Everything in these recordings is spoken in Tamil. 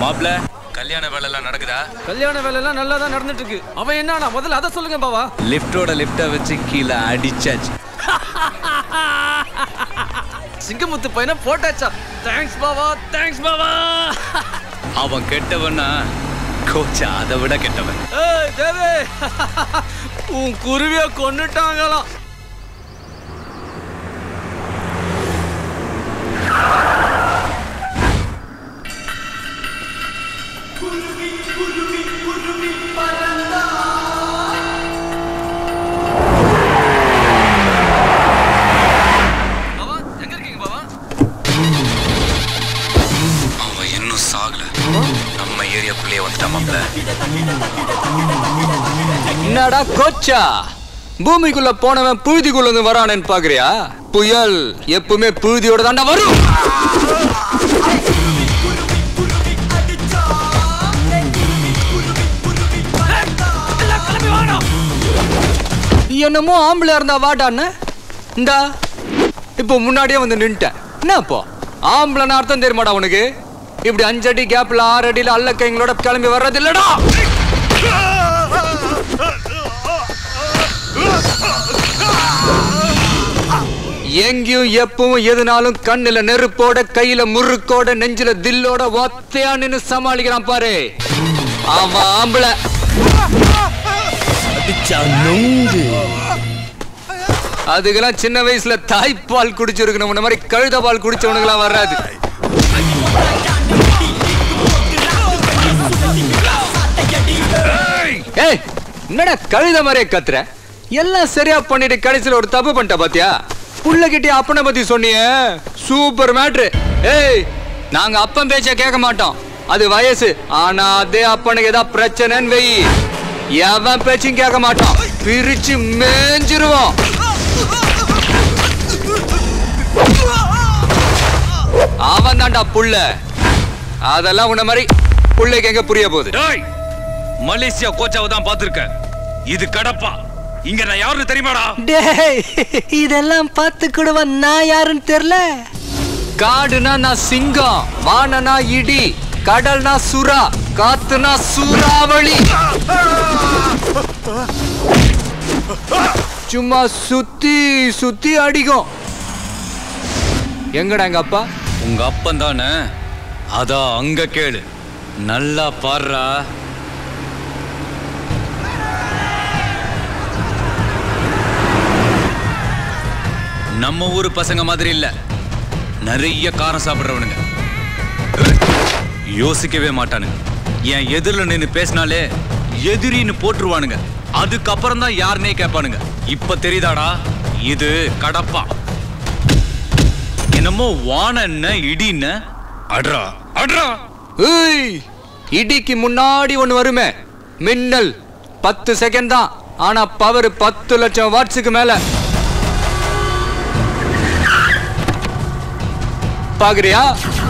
மாப்ள கல்யாண வேலை எல்லாம் நடக்குதா? கல்யாண வேலை எல்லாம் நல்லா தான் நடந்துட்டு இருக்கு. அவன் என்னன்னா முதல்ல அதை சொல்லுங்க பாவா. லிஃப்ட வச்சு கீழே அடிச்சாச்சு. சிங்கமுத்து பையனை போட்டாச்சா? தேங்க்ஸ் பாவா, தேங்க்ஸ் பாவா. அவன் கெட்டவனா கோச்சா அதை விட கெட்டவன். ஏய் தேவே, உன் குருவிய கொன்னுட்டாங்களாம். என்னடா கோச்சா, பூமிக்குள்ள போனவன் புழுதிக்குள்ள இருந்து வரானேன்னு பாக்குறியா? புயல் எப்பவுமே புழுதியோட தாண்டா வரும். என்னமோ ஆம்பளை இருந்தா வாடான்னு இந்தா இப்போ முன்னாடியே வந்து நின்ட்டேன். என்னப்போ ஆம்பளைன்னு அர்த்தம் தெரியுமாடா உனக்கு? இப்படி 5 அடி கேப்ல 6 அடியில அல்ல கைங்களோட கிளம்பி வர்றது இல்லடா. எங்கேயும் எப்பவும் எதுனாலும் கண்ணுல நெருப்போட கையில முறுக்கோட நெஞ்சில தில்லோட ஒத்தையா நின்னு சமாளிக்கிறான் பாரு, அவன் ஆம்பளை. அதுக்கெல்லாம் சின்ன வயசுல தாய்ப்பால் குடிச்சிருக்கணும், இந்த மாதிரி கழுத பால் குடிச்சவனுக்கெல்லாம் வராது. ஏய் என்னடா கழுத மாதிரியே கத்துற? எல்லாம் சரியா பண்ணிட்டு கடைசியில் ஒரு தப்பு பண்ணிட்ட பாத்தியா? புள்ள கிட்டே அப்பனை பத்தி சொன்னியே, சூப்பர் மேட்ரு. ஏய் நாங்க அப்பன் பேச்ச கேட்க மாட்டோம், அது வயசு. ஆனா அதே அப்பனுக்கு ஏதாவது பிரச்சனைன்னு வெயி, எவன் பேச்சும் கேட்க மாட்டோம், பிரிச்சு மேஞ்சிருவோம். அவன் தான்டா புள்ள. அதெல்லாம் உன்ன மாதிரி புள்ளைக்கு எங்க புரிய போகுது? மலேசியா கோச்சாவை தான் பாத்துருக்க, இது கடப்பா. இங்க நான் யாருன்னு தெரியுமாடா? டேய் இதெல்லாம் பார்த்து கூடவா நான் யாருன்னு தெரியல. காடுனா நான் சிங்கம், வானனா இடி, கடல்னா சுறா, காத்துனா சூறாவளி. சும்மா சுத்தி சுத்தி அடிக்கும். எங்கடா எங்க அப்பா? உங்க அப்பன் தானே, அதான் அங்க கேளு, நல்லா பாடுறா. நம்ம ஊரு பசங்க மாதிரி இல்ல, நிறைய காரம் சாப்பிடுறவனுங்க, யோசிக்கவே மாட்டானுங்க. என் எதிரில நின்று பேசினாலே எதிரின்னு போட்டுருவானுங்க, அதுக்கப்புறம் தான் யாருன்னே கேட்பானுங்க. இப்ப தெரியுதாடா, இது கடப்பா. என்னமோ வான இடின்னு அட்ரா அட்ரா. ஏய் இடிக்கு முன்னாடி ஒண்ணு வருமே, மின்னல். 10 செகண்ட் தான், ஆனா பவர் 10 லட்சம் வாட்ஸுக்கு மேல. பாக்குறியா?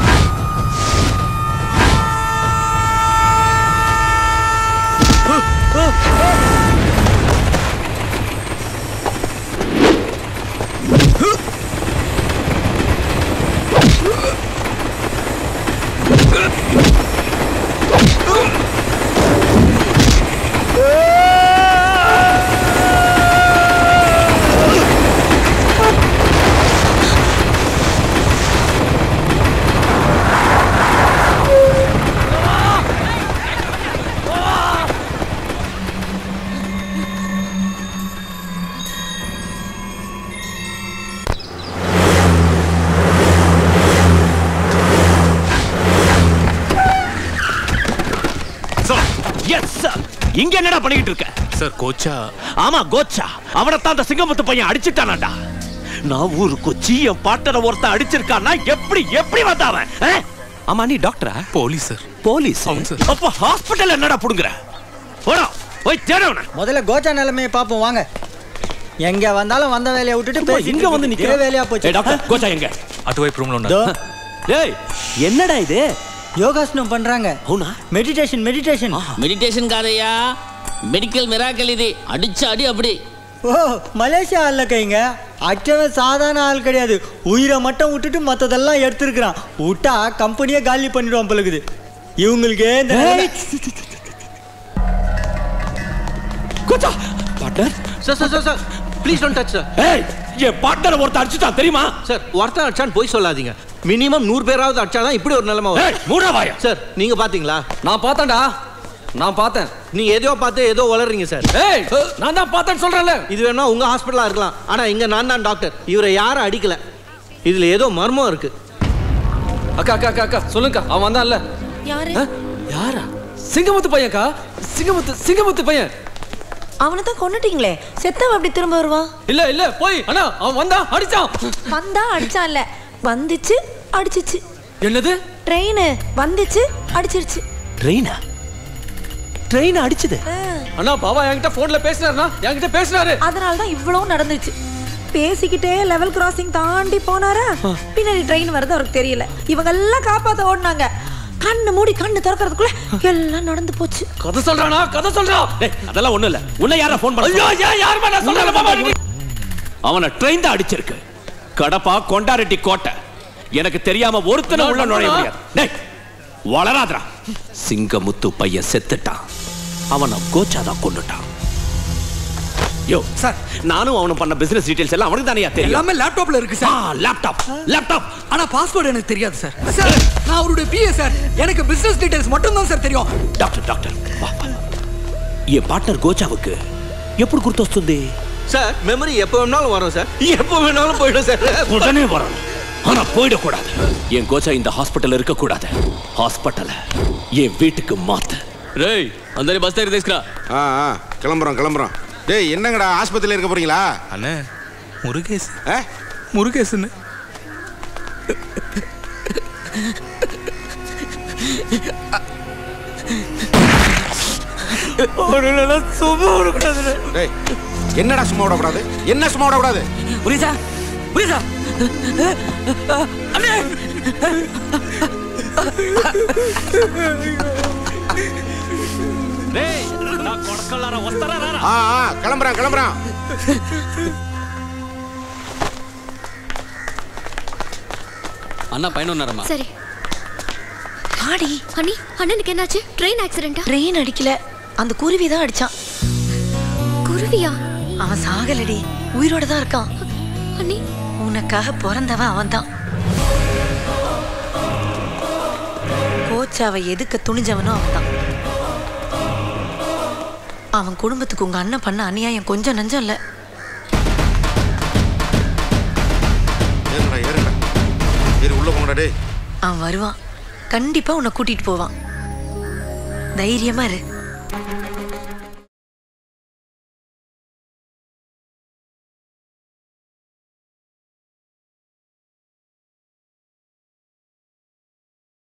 இங்க என்னடா பண்ணிட்டு இருக்க? சார் கோச்சா. ஆமா கோச்சா, அவனத்தான் அந்த சிங்கமுத்து பையன் அடிச்சிட்டானாடா. நான் ஊரு கொச்சி என் பாட்டரை ஒருத்த அடிச்சிருக்கானா எப்படி எப்படி வந்தாவன்? ஆமா நீ டாக்டரா? Police sir. போலீஸ்? அப்ப ஹாஸ்பிடல் என்னடா புடுங்குற? போடா போய் தேடவன. முதல்ல கோச்சா நிலைமையை பாப்போம் வாங்க. எங்க வந்தாலும் வந்த வேலையை விட்டுட்டு இங்க வந்து நிக்கிற வேலையா போச்சு. டாக்டர் கோச்சா எங்க? அதுவே ரூம்ல உண்டா? டேய் என்னடா இது? யோகாசனம் பண்றாங்க. అవునా? மெடிடேஷன் காதையா, மெடிக்கல் மிராக்கல் இது. அடிச்ச அடி அப்படி. ஓ மலேசியா ஆள்ல கைங்க. அச்சவன் சாதாரண ஆள் கிடையாது, உயிரை மட்டும் விட்டுட்டு மற்றதெல்லாம் எடுத்துருக்கிறான். விட்டா கம்பெனியே காலி பண்ணிடுவான் பழகுது. இவங்களுக்கு Kocha partner sir please don't touch sir. ஏய் என் பார்ட்னர் ஒருத்தன் அடிச்சுட்டான் தெரியுமா? சார் ஒருத்தன் அடிச்சான்னு போய் சொல்லாதீங்க. மினிமம் 100 பேராவது அடிச்சாதான் இப்படி ஒரு நிலைமை வரும். ஏய் மூடா வாயா. சார் நீங்க பாத்தீங்களா? நான் பார்த்தேன்டா, நான் பார்த்தேன். நீங்க ஏதோ பார்த்து ஏதோ வளர்றீங்க சார். ஏய் நான் தான் பார்த்தேன்னு சொல்றேன்ல. இது வேணா உங்க ஹாஸ்பிடலா இருக்கலாம், ஆனா இங்க நான் தான் டாக்டர். இவரை யாரும் அடிக்கல. இதுல ஏதோ மர்மம் இருக்கு. அக்கா அக்கா அக்கா அக்கா சொல்லுங்கக்கா, அவன் வந்தான்ல. யாரு? யாரா? சிங்கமுத்து பையன்க்கா, சிங்கமுத்து பையன். அவனை தான் கொன்னுட்டீங்களே, செத்தவன் அப்படி திரும்ப வருவான்? இல்ல போய் அண்ணா, அவன் வந்தா அடிச்சான். வந்தா அடிச்சான் இல்ல, வந்துச்சு அடிச்சிச்சு. என்னது? ட்ரெயின் வந்துச்சு அடிச்சிருச்சு. ட்ரெயின் அடிச்சது? அண்ணா பாவா என்கிட்ட போன்ல பேசினாரு. அதனால தான் இவ்வளவு நடந்துச்சு. பேசிக்கிட்டே லெவல் கிராசிங் தாண்டி போனாரா, பின்னாடி ட்ரெயின் வருது அவருக்கு தெரியல. இவங்க எல்லாம் காப்பாத்த ஓடுனாங்க. கண்ணு மூடி கண்ணு திறக்கிறதுக்குள்ள எல்லாம் நடந்து போச்சு. கதை சொல்றானா? டேய் அதெல்லாம் ஒண்ணு இல்ல. உன்னை யாரா ஃபோன் பண்ண? ஐயோ யாருமே நான் சொல்லல பாபா. அவனை ட்ரெயின் தான் அடிச்சிருக்கு. கடப்பா கொண்டாரெட்டி கோட்டை. எனக்கு தெரியாம ஒருத்தனை உள்ள நுழைய முடியாது. டேய் வளராதடா. சிங்கமுத்து பையன் செத்துட்டான். அவனை கோச்சா தான் கொன்னுட்டான். யோ சார், நானும் அவனும் பண்ண பிசினஸ் டீடைல்ஸ் எல்லாம் அவனுக்கு தானே தெரியும். எல்லாமே லேப்டாப்ல இருக்கு சார். லேப்டாப். ஆனா பாஸ்வேர்ட் எனக்கு தெரியாது சார். சார் நான் அவருடைய பிஏ சார். எனக்கு பிசினஸ் டீடைல்ஸ் மட்டும் தான் சார் தெரியும். டாக்டர் வா. என் பார்ட்னர் கோச்சாவுக்கு எப்படி குர்த்து వస్తుంది? சார் மெமரி எப்போ வேணாலும் வரும் சார், எப்போ வேணாலும் போயிடும் சார். உடனே வரும், ஆனா போயிடக்கூடாது. என் கோச்சா இந்த ஹாஸ்பிட்டல் இருக்க கூடாது. ஹாஸ்பிட்டல என் வீட்டுக்கு மாத்து. ரேய் அந்த பஸ் ஏறி தேஸ்கரா. கிளம்புறோம். டேய் என்னங்கடா ஆஸ்பத்திரியில இருக்க போறீங்களா? அண்ணே முருகேசன் சும்மா விடக்கூடாது. டேய் என்னடா சும்மா விடக்கூடாது? என்ன சும்மா விடக்கூடாது? புரியுதா? அண்ணே டேய் நான் கொடக்கலார வஸ்தறாரா. கிளம்புறேன். அண்ணா பையன் நேரமா. சரி ஆடி அண்ணி, அண்ணனுக்கு என்னாச்சு? ட்ரெயின் ஆக்சிடென்ட்டா? ட்ரெயின் அடிக்கல, அந்த குருவி தான் அடிச்சான். குருவியா? அவன் சாகலடி, உயிரோட தான் இருக்கான். அண்ணி உனக்காக பிறந்தவன் அவன் தான். கோச்சாவை எதுக்க துணிஞ்சவனும் அவன் தான். அவன் குடும்பத்துக்கு உங்க அண்ணன் பண்ண அநியாயம் கொஞ்சம் நஞ்சம் இல்ல. உள்ள போங்கடா. டேய் அவன் வருவான், கண்டிப்பா உன்னை கூட்டிட்டு போவான். தைரியமா இரு.